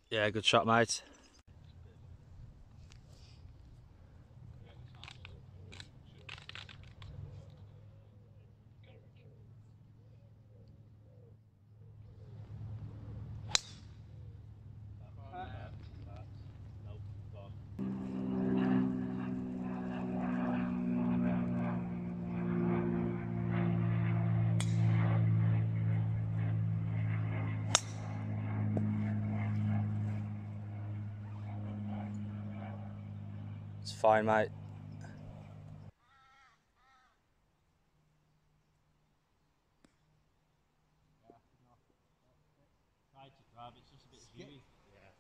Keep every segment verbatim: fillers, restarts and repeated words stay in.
Yeah, good shot, mate. It's fine, mate. Tried to grab, it's just a bit heavy. Yeah.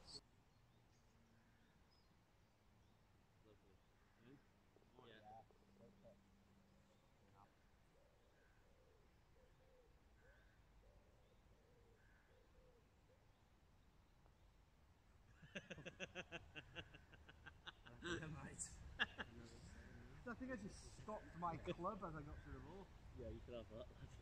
Yeah, mate. I think I just stopped my club as I got to the ball. Yeah, you could have that.